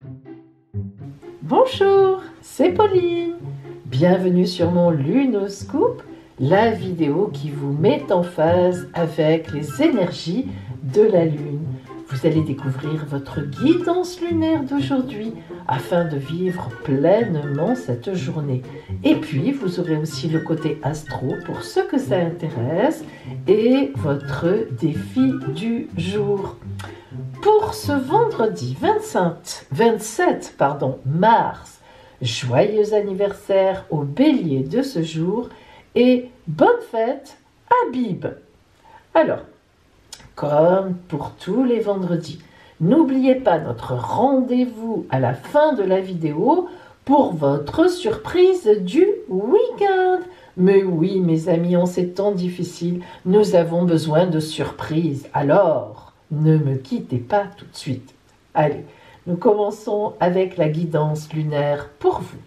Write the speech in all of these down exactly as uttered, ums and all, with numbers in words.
Bonjour, c'est Pauline. Bienvenue sur mon Lunoscope, la vidéo qui vous met en phase avec les énergies de la Lune. Vous allez découvrir votre guidance lunaire d'aujourd'hui afin de vivre pleinement cette journée. Et puis, vous aurez aussi le côté astro pour ceux que ça intéresse et votre défi du jour. Pour ce vendredi vingt-cinq, vingt-sept pardon, mars, joyeux anniversaire au bélier de ce jour et bonne fête à Bib. Alors, comme pour tous les vendredis, n'oubliez pas notre rendez-vous à la fin de la vidéo pour votre surprise du week-end. Mais oui, mes amis, en ces temps difficiles, nous avons besoin de surprises. Alors, ne me quittez pas tout de suite. Allez, nous commençons avec la guidance lunaire pour vous.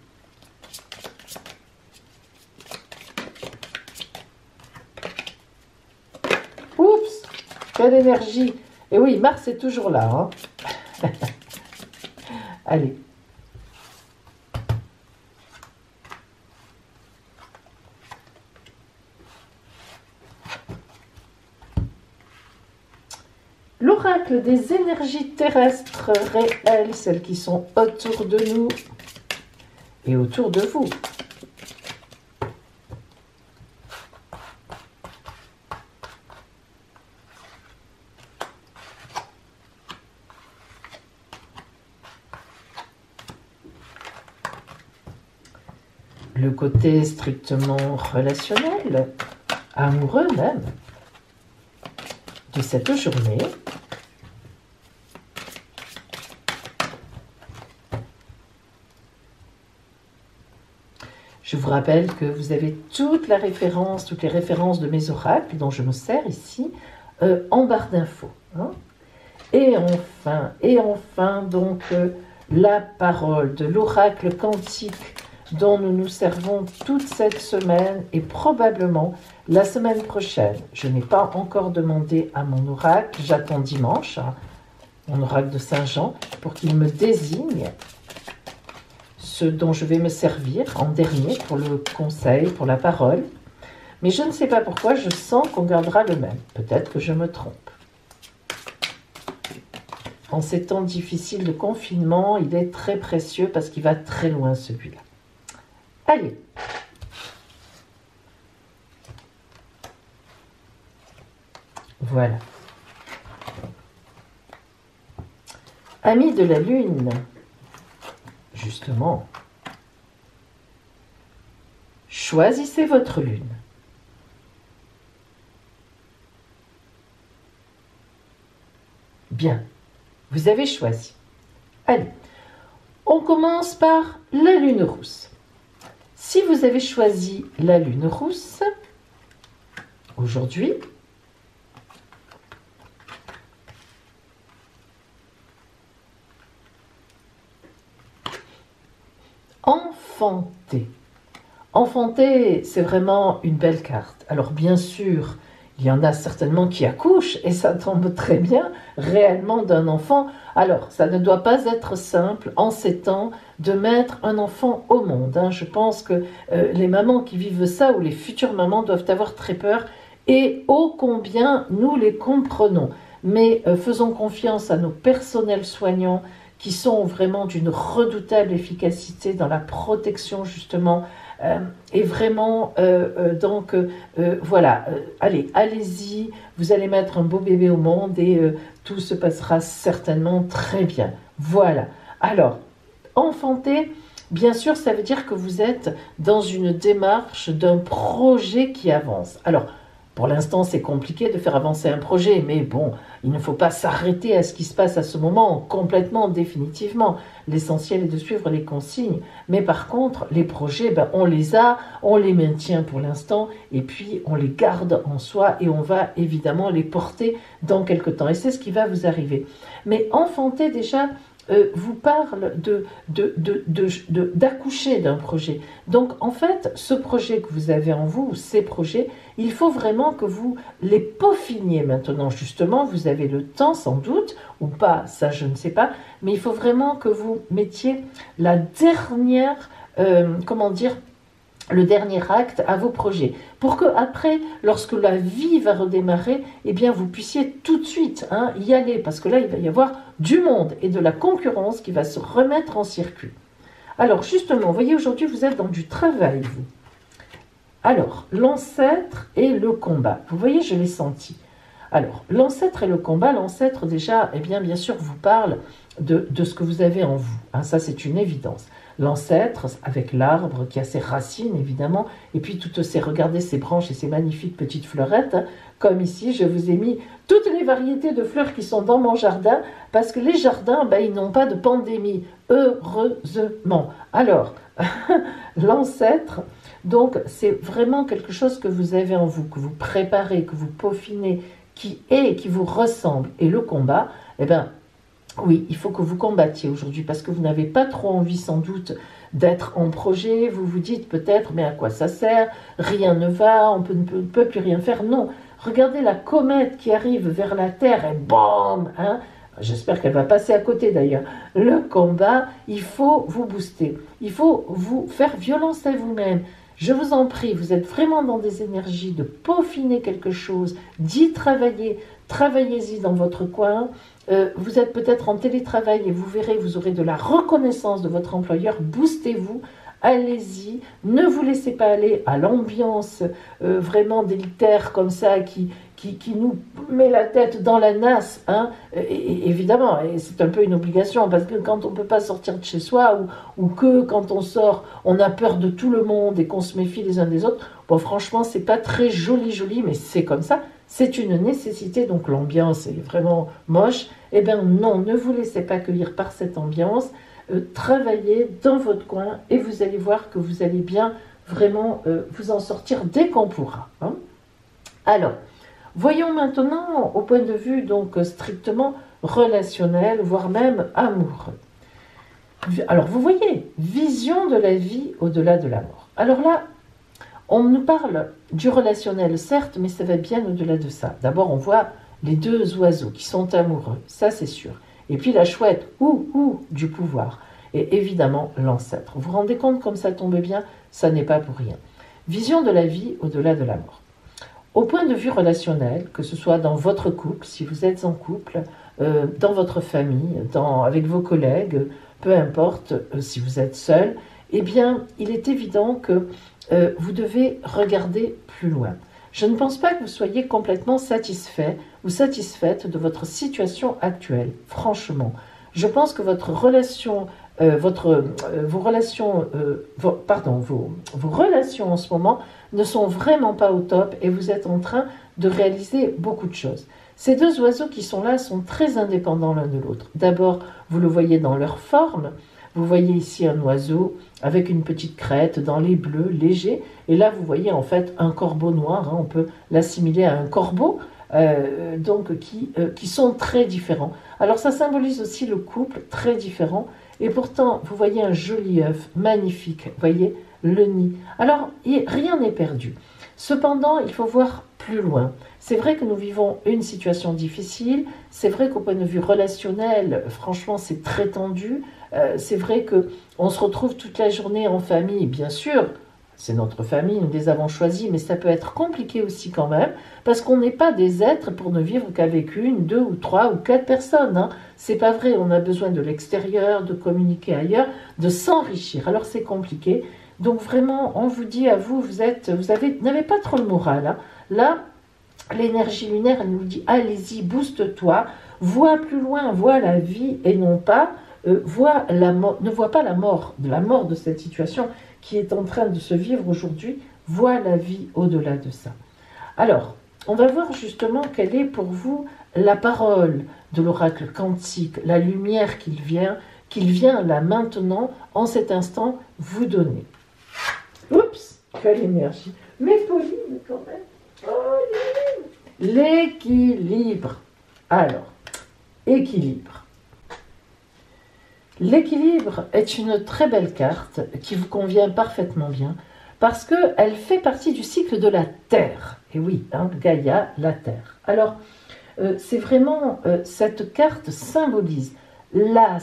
Oups, quelle énergie! Et oui, Mars est toujours là. Hein. Allez. L'oracle des énergies terrestres réelles, celles qui sont autour de nous et autour de vous. Le côté strictement relationnel, amoureux même, de cette journée. Je vous rappelle que vous avez toute la référence, toutes les références de mes oracles dont je me sers ici euh, en barre d'infos. Hein. Et enfin, et enfin, donc, euh, la parole de l'oracle quantique dont nous nous servons toute cette semaine et probablement la semaine prochaine. Je n'ai pas encore demandé à mon oracle, j'attends dimanche, hein, mon oracle de Saint-Jean, pour qu'il me désigne ce dont je vais me servir en dernier pour le conseil, pour la parole. Mais je ne sais pas pourquoi, je sens qu'on gardera le même. Peut-être que je me trompe. En ces temps difficiles de confinement, il est très précieux parce qu'il va très loin celui-là. Allez. Voilà. Amis de la Lune, justement, choisissez votre Lune. Bien, vous avez choisi. Allez, on commence par la Lune rousse. Si vous avez choisi la Lune rousse, aujourd'hui, enfanter. Enfanter, c'est vraiment une belle carte. Alors bien sûr, il y en a certainement qui accouchent, et ça tombe très bien, réellement d'un enfant. Alors, ça ne doit pas être simple, en ces temps, de mettre un enfant au monde. Hein. Je pense que euh, les mamans qui vivent ça, ou les futures mamans, doivent avoir très peur, et ô combien nous les comprenons. Mais euh, faisons confiance à nos personnels soignants, qui sont vraiment d'une redoutable efficacité dans la protection, justement, Euh, et vraiment, euh, euh, donc, euh, euh, voilà, euh, allez, allez-y, vous allez mettre un beau bébé au monde et euh, tout se passera certainement très bien. Voilà. Alors, enfanter, bien sûr, ça veut dire que vous êtes dans une démarche d'un projet qui avance. Alors, pour l'instant, c'est compliqué de faire avancer un projet, mais bon, il ne faut pas s'arrêter à ce qui se passe à ce moment, complètement, définitivement. L'essentiel est de suivre les consignes. Mais par contre, les projets, ben, on les a, on les maintient pour l'instant, et puis on les garde en soi, et on va évidemment les porter dans quelque temps. Et c'est ce qui va vous arriver. Mais enfanter, déjà, euh, vous parle de, de, de, de, de, d'accoucher d'un projet. Donc en fait, ce projet que vous avez en vous, ou ces projets, il faut vraiment que vous les peaufiniez maintenant. Justement, vous avez le temps sans doute, ou pas, ça je ne sais pas, mais il faut vraiment que vous mettiez la dernière, euh, comment dire, le dernier acte à vos projets, pour que après, lorsque la vie va redémarrer, eh bien vous puissiez tout de suite hein, y aller, parce que là il va y avoir du monde et de la concurrence qui va se remettre en circuit. Alors justement, vous voyez aujourd'hui vous êtes dans du travail, vous. Alors, l'ancêtre et le combat, vous voyez je l'ai senti. Alors, l'ancêtre et le combat, l'ancêtre déjà, eh bien bien sûr vous parle de, de ce que vous avez en vous, hein, ça c'est une évidence. L'ancêtre, avec l'arbre qui a ses racines évidemment, et puis toutes ces, regardez ces branches et ces magnifiques petites fleurettes, hein, comme ici je vous ai mis toutes les variétés de fleurs qui sont dans mon jardin, parce que les jardins, ben, ils n'ont pas de pandémie, heureusement. Alors, l'ancêtre, donc c'est vraiment quelque chose que vous avez en vous, que vous préparez, que vous peaufinez, qui est, qui vous ressemble, et le combat, eh bien, oui, il faut que vous combattiez aujourd'hui parce que vous n'avez pas trop envie sans doute d'être en projet. Vous vous dites peut-être, mais à quoi ça sert? Rien ne va, on peut, ne peut, peut plus rien faire. Non, regardez la comète qui arrive vers la Terre et bam hein. J'espère qu'elle va passer à côté d'ailleurs. Le combat, il faut vous booster. Il faut vous faire violence à vous-même. Je vous en prie, vous êtes vraiment dans des énergies de peaufiner quelque chose, d'y travailler. Travaillez-y dans votre coin. Euh, vous êtes peut-être en télétravail et vous verrez, vous aurez de la reconnaissance de votre employeur. Boostez-vous, allez-y, ne vous laissez pas aller à l'ambiance euh, vraiment délétère comme ça qui, qui, qui nous met la tête dans la nasse. Hein. Et, et, évidemment, et c'est un peu une obligation parce que quand on ne peut pas sortir de chez soi ou, ou que quand on sort, on a peur de tout le monde et qu'on se méfie les uns des autres, bon franchement, c'est pas très joli, joli, mais c'est comme ça. C'est une nécessité, donc l'ambiance est vraiment moche. Eh bien non, ne vous laissez pas cueillir par cette ambiance. Euh, travaillez dans votre coin et vous allez voir que vous allez bien vraiment euh, vous en sortir dès qu'on pourra. Hein. Alors, voyons maintenant au point de vue donc strictement relationnel, voire même amoureux. Alors vous voyez, vision de la vie au-delà de la mort. Alors là, on nous parle du relationnel, certes, mais ça va bien au-delà de ça. D'abord, on voit les deux oiseaux qui sont amoureux, ça c'est sûr. Et puis la chouette, ou, ou, du pouvoir. Et évidemment, l'ancêtre. Vous vous rendez compte comme ça tombe bien? Ça n'est pas pour rien. Vision de la vie au-delà de la mort. Au point de vue relationnel, que ce soit dans votre couple, si vous êtes en couple, euh, dans votre famille, dans, avec vos collègues, peu importe, euh, si vous êtes seul, eh bien, il est évident que Euh, vous devez regarder plus loin. Je ne pense pas que vous soyez complètement satisfait ou satisfaite de votre situation actuelle, franchement. Je pense que votre relation, euh, votre, euh, vos relations, euh, vos, pardon, vos, vos relations en ce moment ne sont vraiment pas au top et vous êtes en train de réaliser beaucoup de choses. Ces deux oiseaux qui sont là sont très indépendants l'un de l'autre. D'abord, vous le voyez dans leur forme. Vous voyez ici un oiseau avec une petite crête dans les bleus, léger. Et là, vous voyez en fait un corbeau noir. Hein, on peut l'assimiler à un corbeau, euh, donc qui, euh, qui sont très différents. Alors ça symbolise aussi le couple, très différent. Et pourtant, vous voyez un joli œuf, magnifique. Vous voyez le nid. Alors, rien n'est perdu. Cependant, il faut voir plus loin. C'est vrai que nous vivons une situation difficile. C'est vrai qu'au point de vue relationnel, franchement, c'est très tendu. Euh, c'est vrai qu'on se retrouve toute la journée en famille, bien sûr, c'est notre famille, nous les avons choisis, mais ça peut être compliqué aussi quand même, parce qu'on n'est pas des êtres pour ne vivre qu'avec une, deux ou trois ou quatre personnes. Hein. C'est pas vrai, on a besoin de l'extérieur, de communiquer ailleurs, de s'enrichir. Alors c'est compliqué. Donc vraiment, on vous dit à vous, vous êtes, vous avez, n'avez pas trop le moral. Hein. Là, l'énergie lunaire, elle nous dit, allez-y, booste-toi, vois plus loin, vois la vie et non pas... Euh, voit la mort, ne voit pas la mort, de la mort de cette situation qui est en train de se vivre aujourd'hui, voit la vie au-delà de ça. Alors, on va voir justement quelle est pour vous la parole de l'oracle quantique, la lumière qu'il vient, qu'il vient là maintenant, en cet instant, vous donner. Oups, quelle énergie. Mais Pauline, quand même. Oh, l'équilibre. Alors, équilibre. L'équilibre est une très belle carte qui vous convient parfaitement bien parce qu'elle fait partie du cycle de la Terre. Et oui, hein, Gaïa, la Terre. Alors, euh, c'est vraiment, euh, cette carte symbolise la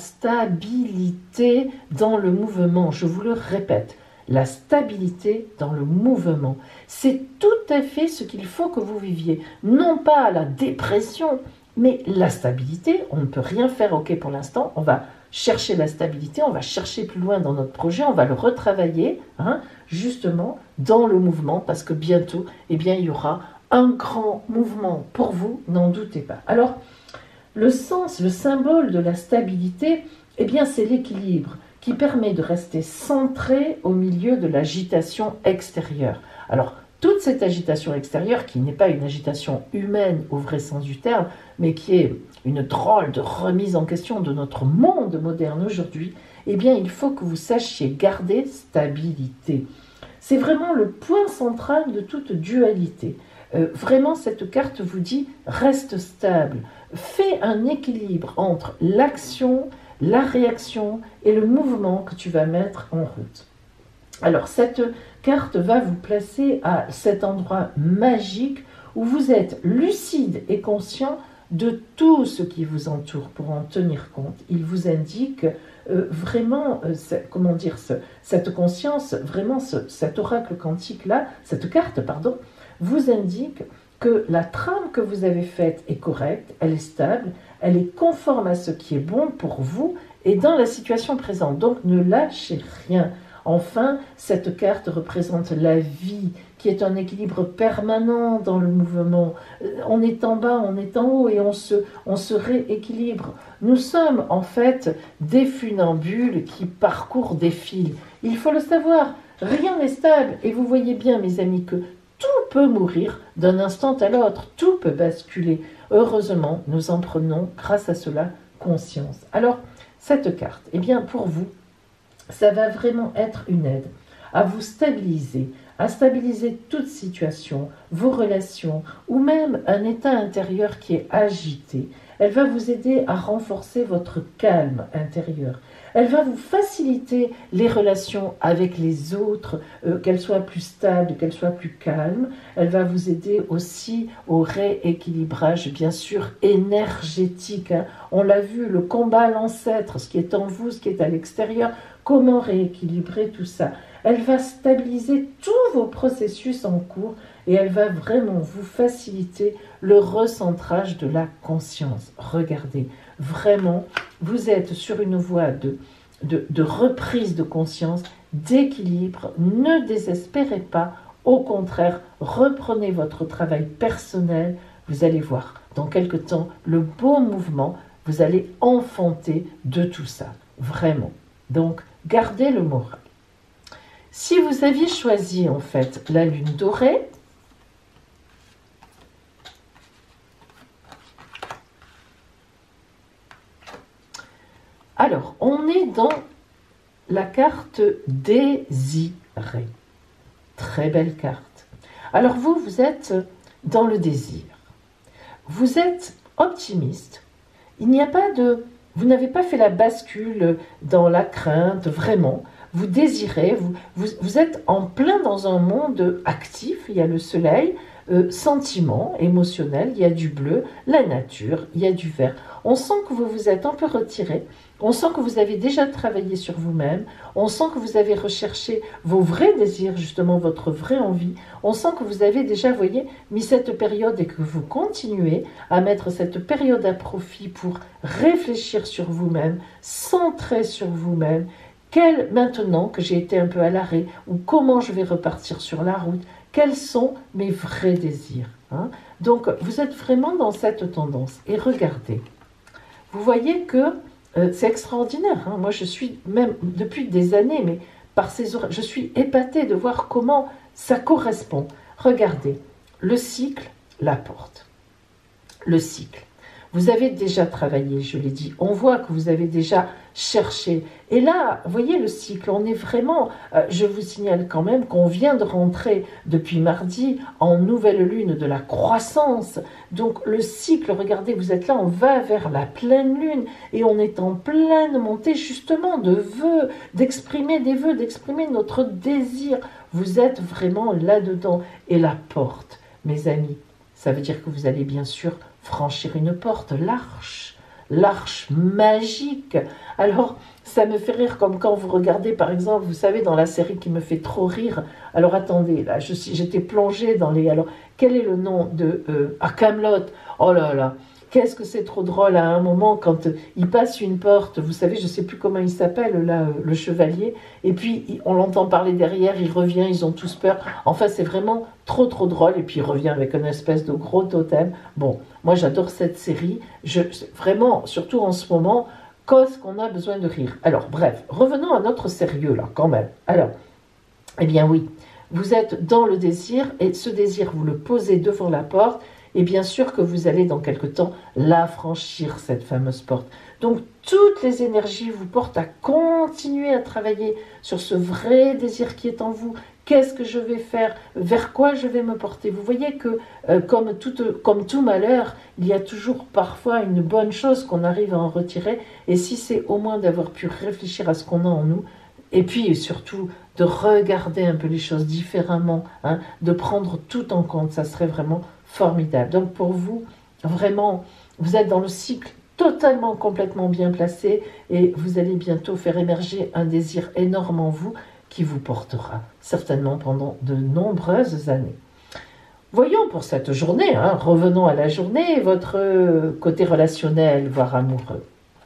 stabilité dans le mouvement. Je vous le répète, la stabilité dans le mouvement. C'est tout à fait ce qu'il faut que vous viviez. Non pas la dépression, mais la stabilité. On ne peut rien faire, ok, pour l'instant. On va chercher la stabilité, on va chercher plus loin dans notre projet, on va le retravailler, hein, justement, dans le mouvement, parce que bientôt, eh bien, il y aura un grand mouvement pour vous, n'en doutez pas. Alors, le sens, le symbole de la stabilité, eh bien, c'est l'équilibre qui permet de rester centré au milieu de l'agitation extérieure. Alors, toute cette agitation extérieure, qui n'est pas une agitation humaine au vrai sens du terme, mais qui est une drôle de remise en question de notre monde moderne aujourd'hui, eh bien, il faut que vous sachiez garder stabilité. C'est vraiment le point central de toute dualité. Euh, vraiment, cette carte vous dit « reste stable ». Fais un équilibre entre l'action, la réaction et le mouvement que tu vas mettre en route. Alors, cette carte va vous placer à cet endroit magique où vous êtes lucide et conscient de tout ce qui vous entoure pour en tenir compte. Il vous indique euh, vraiment, euh, comment dire, ce, cette conscience, vraiment ce, cet oracle quantique-là, cette carte, pardon, vous indique que la trame que vous avez faite est correcte, elle est stable, elle est conforme à ce qui est bon pour vous et dans la situation présente. Donc ne lâchez rien. Enfin, cette carte représente la vie, qui est un équilibre permanent dans le mouvement. On est en bas, on est en haut et on se, on se rééquilibre. Nous sommes en fait des funambules qui parcourent des fils. Il faut le savoir, rien n'est stable. Et vous voyez bien, mes amis, que tout peut mourir d'un instant à l'autre. Tout peut basculer. Heureusement, nous en prenons, grâce à cela, conscience. Alors, cette carte, eh bien, pour vous, ça va vraiment être une aide à vous stabiliser, à stabiliser toute situation, vos relations, ou même un état intérieur qui est agité. Elle va vous aider à renforcer votre calme intérieur. Elle va vous faciliter les relations avec les autres, euh, qu'elles soient plus stables, qu'elles soient plus calmes. Elle va vous aider aussi au rééquilibrage, bien sûr, énergétique. Hein. On l'a vu, le combat à l'ancêtre, ce qui est en vous, ce qui est à l'extérieur, comment rééquilibrer tout ça. Elle va stabiliser tous vos processus en cours et elle va vraiment vous faciliter le recentrage de la conscience. Regardez, vraiment, vous êtes sur une voie de, de, de reprise de conscience, d'équilibre. Ne désespérez pas, au contraire, reprenez votre travail personnel. Vous allez voir, dans quelque temps, le beau mouvement, vous allez enfanter de tout ça, vraiment. Donc, gardez le moral. Si vous aviez choisi en fait la lune dorée, alors on est dans la carte désirée. Très belle carte. Alors vous, vous êtes dans le désir. Vous êtes optimiste. Il n'y a pas de... Vous n'avez pas fait la bascule dans la crainte, vraiment. Vous désirez, vous, vous, vous êtes en plein dans un monde actif. Il y a le soleil, euh, sentiment, émotionnel, il y a du bleu, la nature, il y a du vert. On sent que vous vous êtes un peu retiré. On sent que vous avez déjà travaillé sur vous-même. On sent que vous avez recherché vos vrais désirs, justement votre vraie envie. On sent que vous avez déjà, vous voyez, mis cette période et que vous continuez à mettre cette période à profit pour réfléchir sur vous-même, centrer sur vous-même. Quel, maintenant que j'ai été un peu à l'arrêt, ou comment je vais repartir sur la route, quels sont mes vrais désirs, hein? Donc, vous êtes vraiment dans cette tendance. Et regardez, vous voyez que Euh, c'est extraordinaire, hein. Moi je suis même depuis des années, mais par ces horaires, je suis épatée de voir comment ça correspond. Regardez, le cycle, la porte, le cycle. Vous avez déjà travaillé, je l'ai dit. On voit que vous avez déjà cherché. Et là, voyez le cycle, on est vraiment... Euh, je vous signale quand même qu'on vient de rentrer depuis mardi en nouvelle lune de la croissance. Donc le cycle, regardez, vous êtes là, on va vers la pleine lune et on est en pleine montée justement de vœux, d'exprimer des vœux, d'exprimer notre désir. Vous êtes vraiment là-dedans. Et la porte, mes amis, ça veut dire que vous allez bien sûr franchir une porte, l'arche, l'arche magique. Alors, ça me fait rire comme quand vous regardez, par exemple, vous savez, dans la série qui me fait trop rire. Alors, attendez, là, je suis, j'étais plongée dans les... Alors, quel est le nom de... Euh, ah, Kaamelott. Oh là là, qu'est-ce que c'est trop drôle à un moment quand euh, il passe une porte, vous savez, je ne sais plus comment il s'appelle, là, euh, le chevalier, et puis il, on l'entend parler derrière, il revient, ils ont tous peur. Enfin, c'est vraiment trop, trop drôle, et puis il revient avec une espèce de gros totem. Bon, moi, j'adore cette série. Je, vraiment, surtout en ce moment, cause qu'on a besoin de rire. Alors, bref, revenons à notre sérieux, là, quand même. Alors, eh bien oui, vous êtes dans le désir, et ce désir, vous le posez devant la porte, et bien sûr que vous allez dans quelque temps la franchir, cette fameuse porte. Donc toutes les énergies vous portent à continuer à travailler sur ce vrai désir qui est en vous. Qu'est-ce que je vais faire? Vers quoi je vais me porter? Vous voyez que euh, comme, tout, comme tout malheur, il y a toujours parfois une bonne chose qu'on arrive à en retirer. Et si c'est au moins d'avoir pu réfléchir à ce qu'on a en nous, et puis surtout de regarder un peu les choses différemment, hein, de prendre tout en compte, ça serait vraiment formidable. Donc pour vous, vraiment, vous êtes dans le cycle totalement, complètement bien placé et vous allez bientôt faire émerger un désir énorme en vous qui vous portera certainement pendant de nombreuses années. Voyons pour cette journée, hein, revenons à la journée, votre côté relationnel, voire amoureux.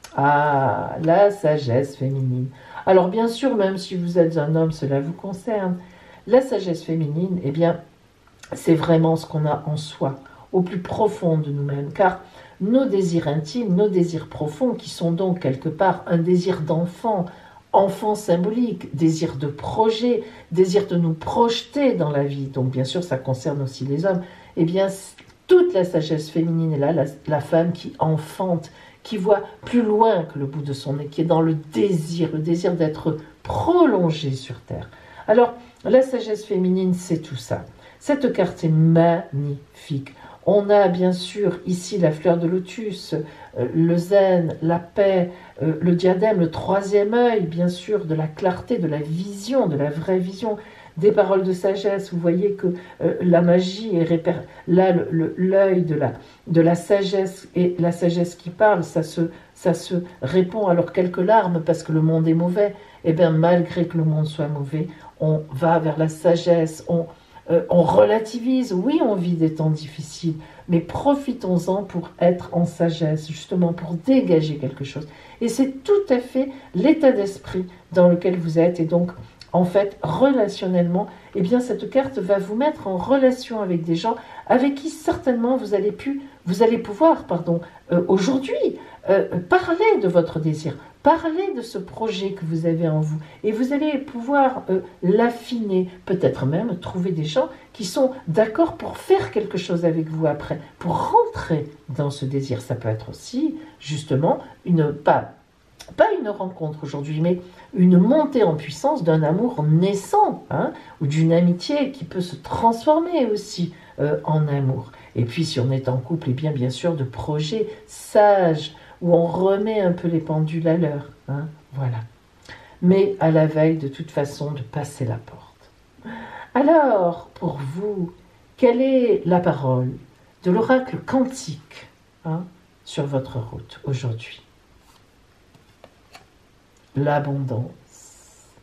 Ah, la sagesse féminine. Alors bien sûr, même si vous êtes un homme, cela vous concerne. La sagesse féminine, eh bien, c'est vraiment ce qu'on a en soi, au plus profond de nous-mêmes, car nos désirs intimes, nos désirs profonds, qui sont donc quelque part un désir d'enfant, enfant symbolique, désir de projet, désir de nous projeter dans la vie, donc bien sûr ça concerne aussi les hommes, eh bien toute la sagesse féminine est là, la, la femme qui enfante, qui voit plus loin que le bout de son nez, qui est dans le désir, le désir d'être prolongée sur Terre. Alors, la sagesse féminine, c'est tout ça. Cette carte est magnifique. On a bien sûr ici la fleur de lotus, euh, le zen, la paix, euh, le diadème, le troisième œil, bien sûr, de la clarté, de la vision, de la vraie vision, des paroles de sagesse. Vous voyez que euh, la magie est réper... là, l'œil de la, de la sagesse et la sagesse qui parle, ça se, ça se répond alors quelques larmes parce que le monde est mauvais. Et bien malgré que le monde soit mauvais, on va vers la sagesse, on... Euh, on relativise, oui, on vit des temps difficiles, mais profitons-en pour être en sagesse, justement pour dégager quelque chose. Et c'est tout à fait l'état d'esprit dans lequel vous êtes. Et donc, en fait, relationnellement, eh bien, cette carte va vous mettre en relation avec des gens avec qui certainement vous allez, pu, vous allez pouvoir, pardon, euh, aujourd'hui, euh, parler de votre désir, parler de ce projet que vous avez en vous. Et vous allez pouvoir euh, l'affiner, peut-être même trouver des gens qui sont d'accord pour faire quelque chose avec vous après, pour rentrer dans ce désir. Ça peut être aussi, justement, une pas, pas une rencontre aujourd'hui, mais une montée en puissance d'un amour naissant, hein, ou d'une amitié qui peut se transformer aussi euh, en amour. Et puis, si on est en couple, et bien, bien sûr, de projets sages, où on remet un peu les pendules à l'heure, hein, voilà. Mais à la veille, de toute façon, de passer la porte. Alors, pour vous, quelle est la parole de l'oracle quantique, hein, sur votre route aujourd'hui? L'abondance.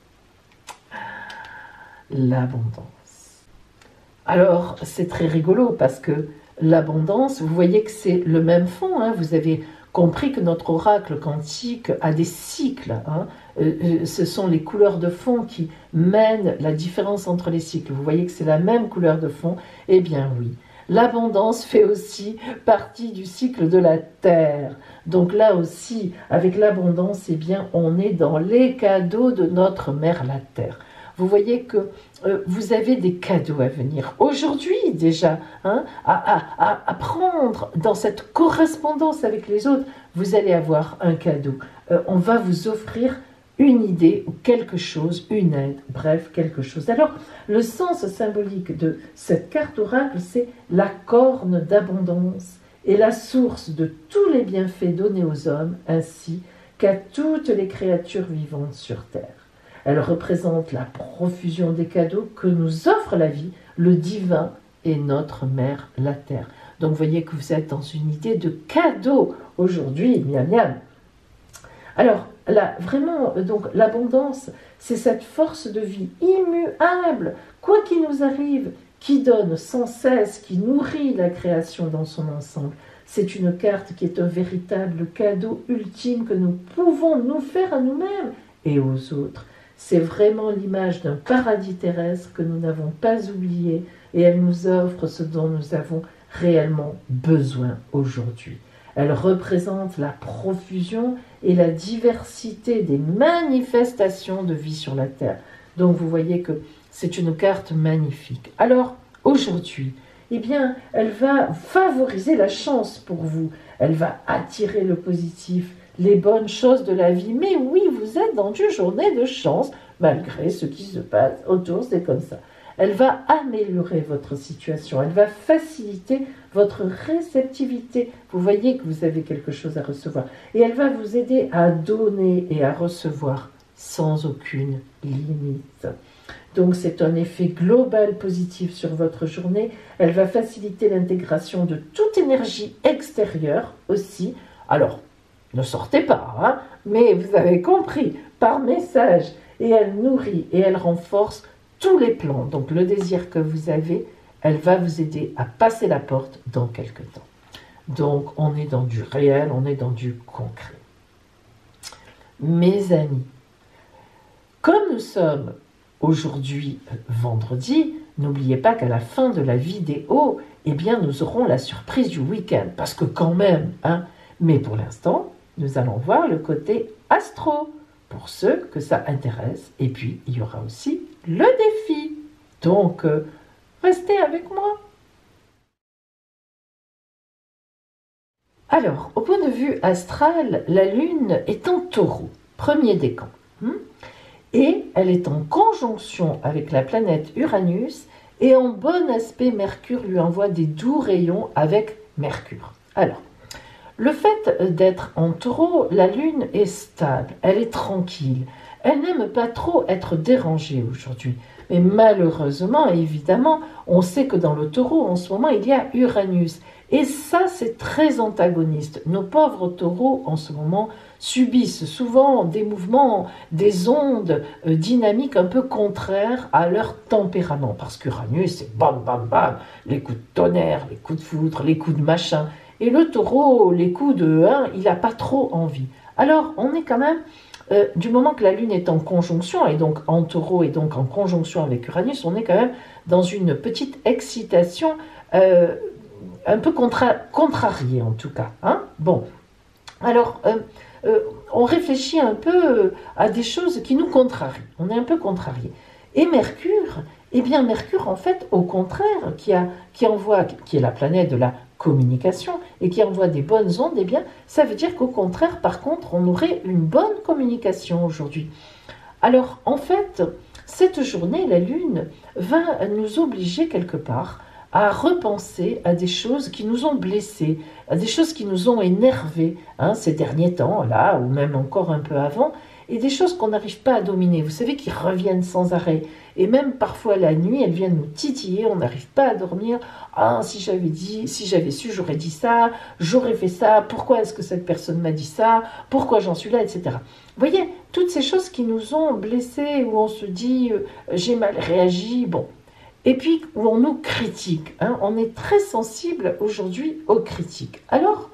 L'abondance. Alors, c'est très rigolo parce que l'abondance, vous voyez que c'est le même fond, hein, vous avez compris que notre oracle quantique a des cycles, hein. euh, ce sont les couleurs de fond qui mènent la différence entre les cycles. Vous voyez que c'est la même couleur de fond. Eh bien oui, l'abondance fait aussi partie du cycle de la Terre. Donc là aussi, avec l'abondance, eh bien, on est dans les cadeaux de notre mère la Terre. vous voyez que euh, vous avez des cadeaux à venir. Aujourd'hui déjà, hein, à, à, à, à prendre dans cette correspondance avec les autres, vous allez avoir un cadeau. Euh, on va vous offrir une idée ou quelque chose, une aide, bref, quelque chose. Alors, le sens symbolique de cette carte oracle, c'est la corne d'abondance et la source de tous les bienfaits donnés aux hommes, ainsi qu'à toutes les créatures vivantes sur Terre. Elle représente la profusion des cadeaux que nous offre la vie, le divin et notre mère, la Terre. Donc, vous voyez que vous êtes dans une idée de cadeau aujourd'hui, miam miam. Alors, là, vraiment, donc l'abondance, c'est cette force de vie immuable, quoi qu'il nous arrive, qui donne sans cesse, qui nourrit la création dans son ensemble. C'est une carte qui est un véritable cadeau ultime que nous pouvons nous faire à nous-mêmes et aux autres. C'est vraiment l'image d'un paradis terrestre que nous n'avons pas oublié et elle nous offre ce dont nous avons réellement besoin aujourd'hui. Elle représente la profusion et la diversité des manifestations de vie sur la Terre. Donc vous voyez que c'est une carte magnifique. Alors aujourd'hui, eh bien, elle va favoriser la chance pour vous. Elle va attirer le positif, les bonnes choses de la vie. Mais oui, vous êtes dans une journée de chance, malgré ce qui se passe autour, c'est comme ça. Elle va améliorer votre situation, elle va faciliter votre réceptivité. Vous voyez que vous avez quelque chose à recevoir. Et elle va vous aider à donner et à recevoir sans aucune limite. Donc c'est un effet global positif sur votre journée. Elle va faciliter l'intégration de toute énergie extérieure aussi. Alors, ne sortez pas, hein, mais vous avez compris, par message. Et elle nourrit et elle renforce tous les plans. Donc le désir que vous avez, elle va vous aider à passer la porte dans quelques temps. Donc on est dans du réel, on est dans du concret. Mes amis, comme nous sommes aujourd'hui vendredi, n'oubliez pas qu'à la fin de la vidéo, eh bien nous aurons la surprise du week-end. Parce que quand même, hein, mais pour l'instant, nous allons voir le côté astro, pour ceux que ça intéresse. Et puis, il y aura aussi le défi. Donc, euh, restez avec moi. Alors, au point de vue astral, la Lune est en Taureau, premier décan. Hein, et elle est en conjonction avec la planète Uranus et en bon aspect, Mercure lui envoie des doux rayons avec Mercure. Alors, le fait d'être en Taureau, la Lune est stable, elle est tranquille. Elle n'aime pas trop être dérangée aujourd'hui. Mais malheureusement, évidemment, on sait que dans le Taureau, en ce moment, il y a Uranus. Et ça, c'est très antagoniste. Nos pauvres taureaux, en ce moment, subissent souvent des mouvements, des ondes euh, dynamiques un peu contraires à leur tempérament. Parce qu'Uranus, c'est bam, bam, bam, les coups de tonnerre, les coups de foudre, les coups de machin. Et le taureau, les coups de un, il n'a pas trop envie. Alors, on est quand même, euh, du moment que la Lune est en conjonction, et donc en taureau et donc en conjonction avec Uranus, on est quand même dans une petite excitation, euh, un peu contra contrariée en tout cas. Hein, bon, alors, euh, euh, on réfléchit un peu à des choses qui nous contrarient. On est un peu contrarié. Et Mercure, eh bien Mercure, en fait, au contraire, qui, a, qui envoie, qui est la planète de la communication et qui envoie des bonnes ondes, eh bien, ça veut dire qu'au contraire, par contre, on aurait une bonne communication aujourd'hui. Alors, en fait, cette journée, la Lune va nous obliger quelque part à repenser à des choses qui nous ont blessés, à des choses qui nous ont énervés hein, ces derniers temps, là, ou même encore un peu avant, et des choses qu'on n'arrive pas à dominer, vous savez, qui reviennent sans arrêt. Et même parfois la nuit, elles viennent nous titiller, on n'arrive pas à dormir. Ah, si j'avais dit, si j'avais su, j'aurais dit ça, j'aurais fait ça, pourquoi est-ce que cette personne m'a dit ça, pourquoi j'en suis là, et cetera. Vous voyez, toutes ces choses qui nous ont blessés, où on se dit, euh, j'ai mal réagi, bon. Et puis, où on nous critique. Hein, on est très sensible aujourd'hui aux critiques. Alors,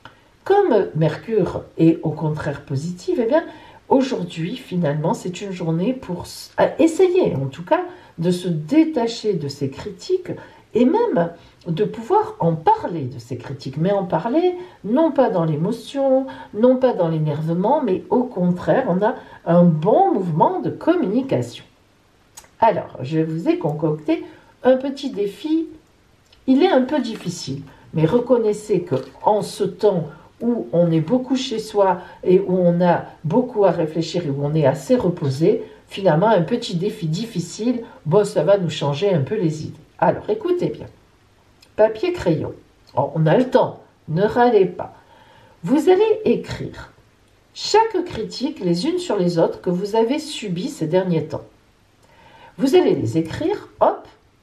comme Mercure est au contraire positive, eh bien, aujourd'hui, finalement, c'est une journée pour essayer, en tout cas, de se détacher de ces critiques et même de pouvoir en parler de ces critiques. Mais en parler, non pas dans l'émotion, non pas dans l'énervement, mais au contraire, on a un bon mouvement de communication. Alors, je vous ai concocté un petit défi. Il est un peu difficile, mais reconnaissez qu'en ce temps où on est beaucoup chez soi et où on a beaucoup à réfléchir et où on est assez reposé, finalement, un petit défi difficile, bon, ça va nous changer un peu les idées. Alors, écoutez bien. Papier, crayon. Oh, on a le temps, ne râlez pas. Vous allez écrire chaque critique les unes sur les autres que vous avez subies ces derniers temps. Vous allez les écrire, hop,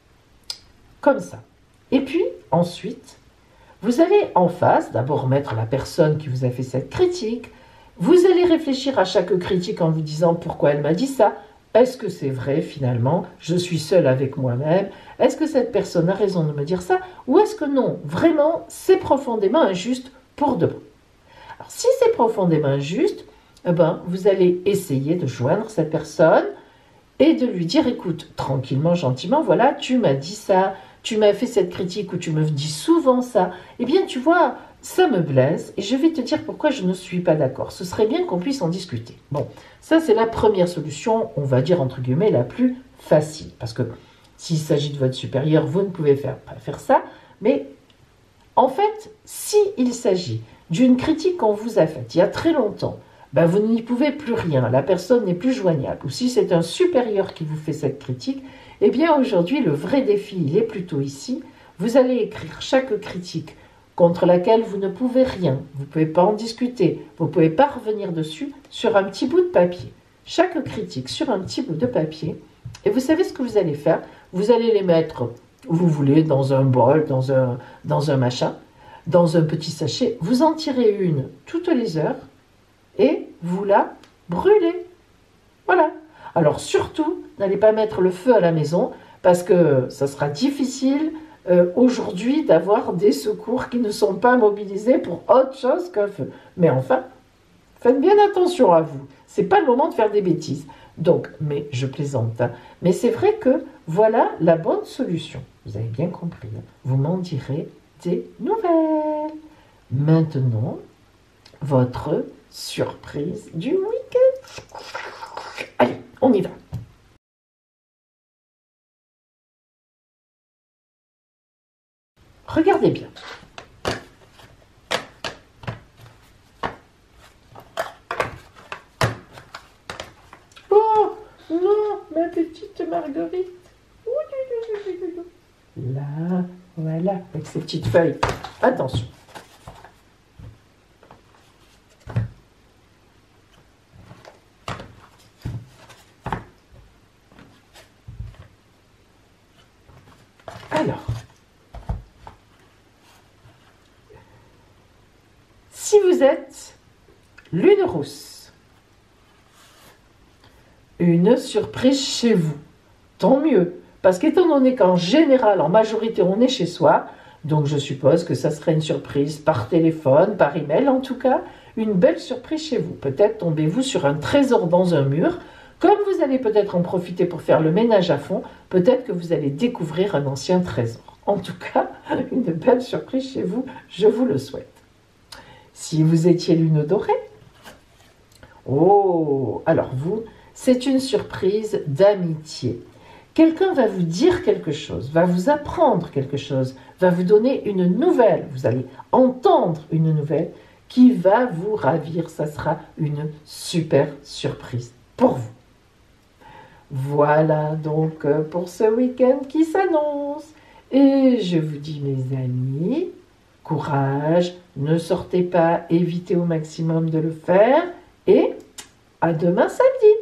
comme ça. Et puis, ensuite, vous allez en face, d'abord mettre la personne qui vous a fait cette critique. Vous allez réfléchir à chaque critique en vous disant pourquoi elle m'a dit ça. Est-ce que c'est vrai finalement? Je suis seule avec moi-même. Est-ce que cette personne a raison de me dire ça? Ou est-ce que non? Vraiment, c'est profondément injuste pour de bon. Alors, si c'est profondément injuste, eh ben, vous allez essayer de joindre cette personne et de lui dire, écoute, tranquillement, gentiment, voilà, tu m'as dit ça, tu m'as fait cette critique ou tu me dis souvent ça. Eh bien, tu vois, ça me blesse et je vais te dire pourquoi je ne suis pas d'accord. Ce serait bien qu'on puisse en discuter. Bon, ça c'est la première solution, on va dire entre guillemets la plus facile. Parce que s'il s'agit de votre supérieur, vous ne pouvez faire, pas faire ça. Mais en fait, s'il s'agit d'une critique qu'on vous a faite il y a très longtemps, ben vous n'y pouvez plus rien, la personne n'est plus joignable. Ou si c'est un supérieur qui vous fait cette critique, eh bien aujourd'hui le vrai défi, il est plutôt ici. Vous allez écrire chaque critique contre laquelle vous ne pouvez rien, vous ne pouvez pas en discuter, vous ne pouvez pas revenir dessus, sur un petit bout de papier. Chaque critique sur un petit bout de papier, et vous savez ce que vous allez faire? Vous allez les mettre où vous voulez, dans un bol, dans un, dans un machin, dans un petit sachet. Vous en tirez une toutes les heures et vous la brûlez. Voilà. Alors surtout, n'allez pas mettre le feu à la maison parce que ça sera difficile euh, aujourd'hui d'avoir des secours qui ne sont pas mobilisés pour autre chose qu'un feu. Mais enfin, faites bien attention à vous. C'est pas le moment de faire des bêtises. Donc, mais je plaisante. Hein. Mais c'est vrai que voilà la bonne solution. Vous avez bien compris. Hein. Vous m'en direz des nouvelles. Maintenant, votre surprise du week-end. Allez, on y va. Regardez bien. Oh non, ma petite Marguerite. Là, voilà, avec ses petites feuilles. Attention. Alors, si vous êtes lune rousse, une surprise chez vous, tant mieux. Parce qu'étant donné qu'en général, en majorité, on est chez soi, donc je suppose que ça serait une surprise par téléphone, par email en tout cas, une belle surprise chez vous. Peut-être tombez-vous sur un trésor dans un mur. Comme vous allez peut-être en profiter pour faire le ménage à fond, peut-être que vous allez découvrir un ancien trésor. En tout cas, une belle surprise chez vous, je vous le souhaite. Si vous étiez lune dorée, oh, alors vous, c'est une surprise d'amitié. Quelqu'un va vous dire quelque chose, va vous apprendre quelque chose, va vous donner une nouvelle. Vous allez entendre une nouvelle qui va vous ravir. Ça sera une super surprise pour vous. Voilà donc pour ce week-end qui s'annonce. Et je vous dis mes amis, courage, ne sortez pas, évitez au maximum de le faire. Et à demain samedi.